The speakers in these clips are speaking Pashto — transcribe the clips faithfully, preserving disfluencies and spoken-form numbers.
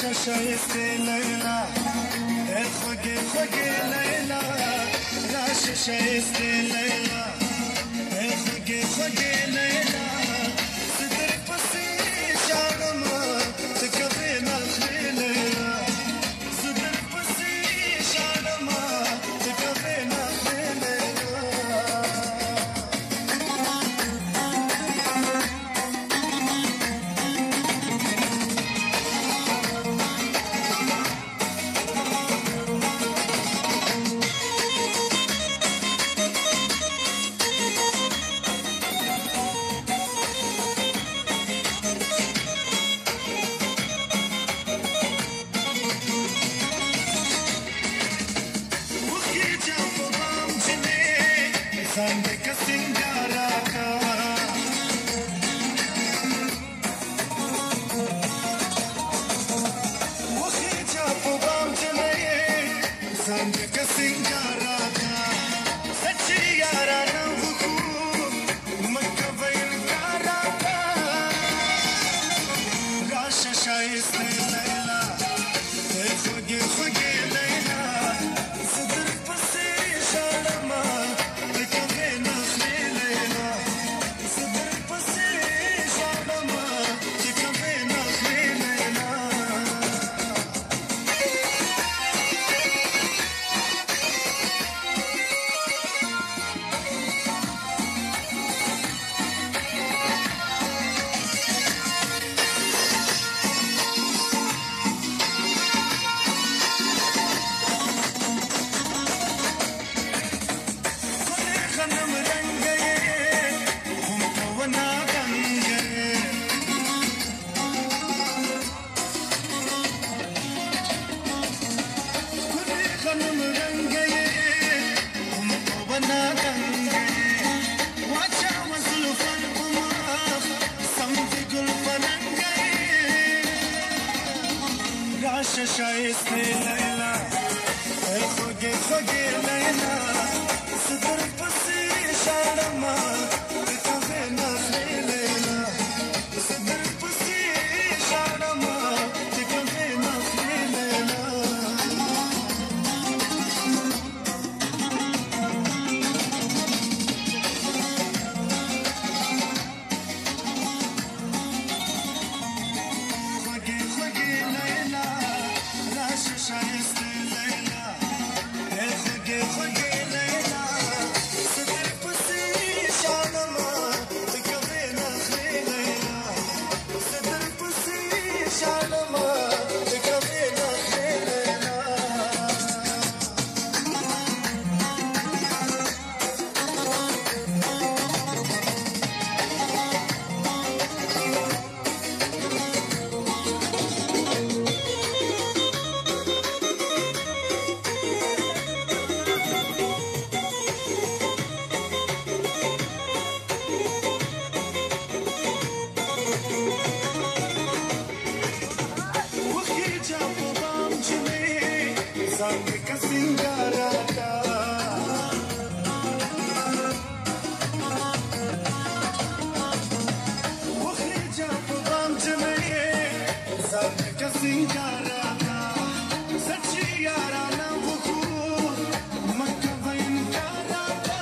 شایسته لیلا ای خوگی خوگی لیلا راش شایسته لیلا ای خوگی خوگی لیلا صدر پسی شارم تکبی نخلی لیلا صدر پسی شارم تکبی نخلی لیلا Sande ka singara ka Wakhi ja pubam chale Sande ka singara ka Sachi yara na wuku Makka vail kara ka Rasha shaiste layla Hey khoge khoge layla Sadr pasi sharma شایسته لیلا ای خوگی خوگی لیلا صدر پسی شارما تکبی نخلی لیلا صدر پسی شارما تکبی نخلی لیلا خوگی خوگی لیلا شایسته لیلا ای خوگی خوگی لیلا صدر پسی شارما تکبی نخلی لیلا صدر پسی شارما تکبی نخلی لیلا Sande ka singara ka Wakhi ja pubam chale Sande ka singara ka Sachi yara na wuku Makka vain kara ka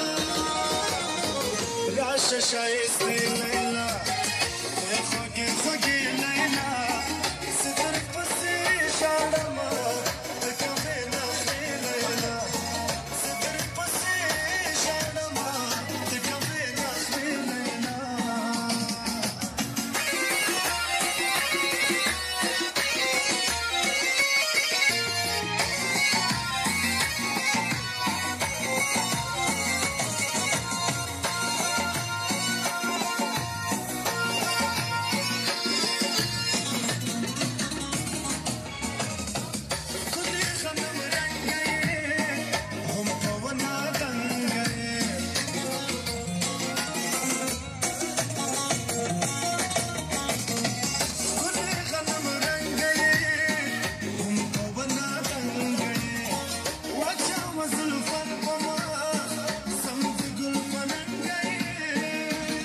Rasha shaiste layla Ey khogi khogi layla Sidar pasi sharma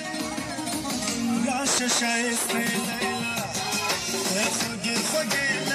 شایسته لیلا خوگی خوگی